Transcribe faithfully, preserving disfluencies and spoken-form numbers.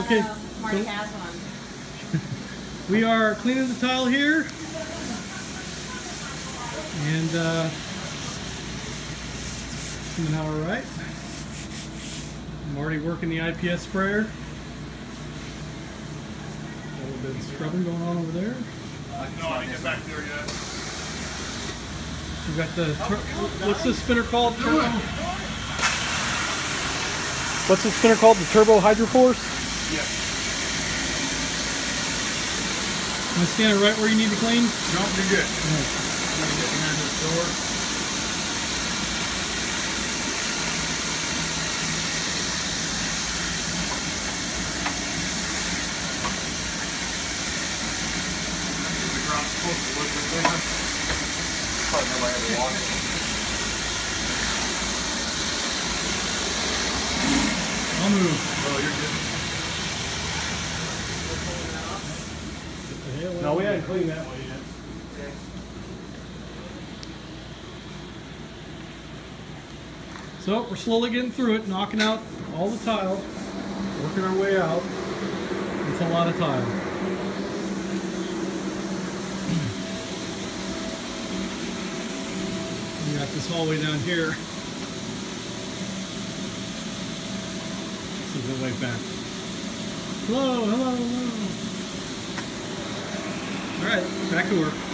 Okay. Uh, Marty has one. We are cleaning the tile here. And uh, coming out all right. I'm already working the I P S sprayer. A little bit of scrubbing going on over there. No, I didn't get back there yet. We've got the, what's this spinner called? Turbo? What's this spinner called? The Turbo Hydroforce? Yeah. Am I standing right where you need to clean? No, you're good. Right. Gotta get behind this door. The ground's supposed to look this way. Probably nobody ever walked it. I'll move. Oh, you're good. No, we haven't cleaned that way yet. Okay. So we're slowly getting through it, knocking out all the tile, working our way out. It's a lot of tile. We got this hallway down here. This is the way back. Hello, hello, hello. All right, back to work.